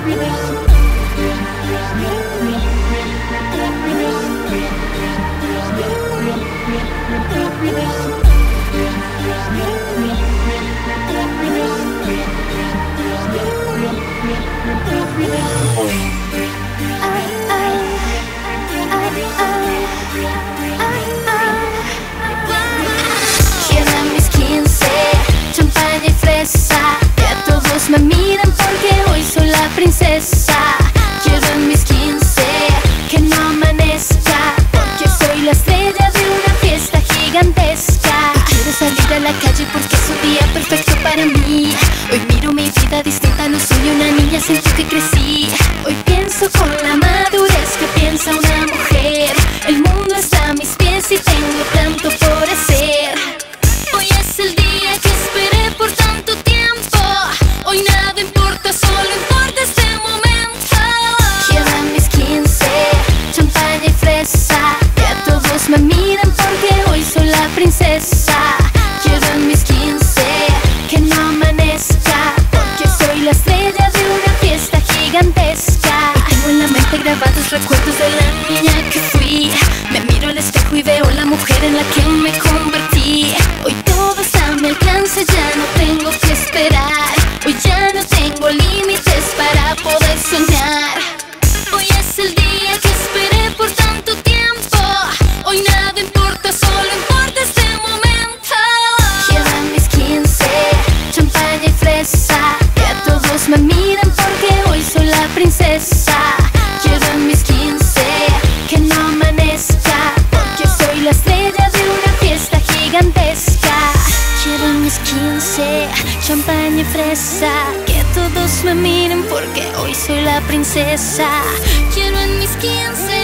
Llegan mis 15, champaña y fresa, que todos me miren porque hoy soy la princesa. Llegan mis 15, que no amanezca, porque soy la estrella de una fiesta gigantesca. Hoy quiero salir a la calle porque es un día perfecto para mí. Hoy miro mi vida distinta, no soy una niña, siento que crecí. Hoy pienso con la madurez que piensa una mujer. El mundo está a mis pies y tengo tanto por hacer. Hoy es el día que esperé por tanto tiempo. Hoy nada importa, solo importa este momento. Llegan mis 15, champaña y fresa, que todos me miren porque hoy soy la princesa. Llegan mis 15, que no amanezca, porque soy la estrella de una fiesta gigantesca. Y tengo en la mente grabados recuerdos de la niña que fui. Me miro al espejo y veo la mujer en la que me convertí. Hoy todo está a mi alcance, ya no tengo que esperar. Hoy ya no tengo límites para poder soñar. Hoy es el día que esperé por tanto tiempo. Hoy nada importa, solo importa este momento. Llegan mis 15, champaña y fresa, que todos me miren porque hoy soy la princesa. Llegan mis 15, que no amanezca, porque soy la estrella de una fiesta gigantesca. Llegan mis 15, champaña y fresa, que todos me miren porque hoy soy la princesa. Quiero en mis 15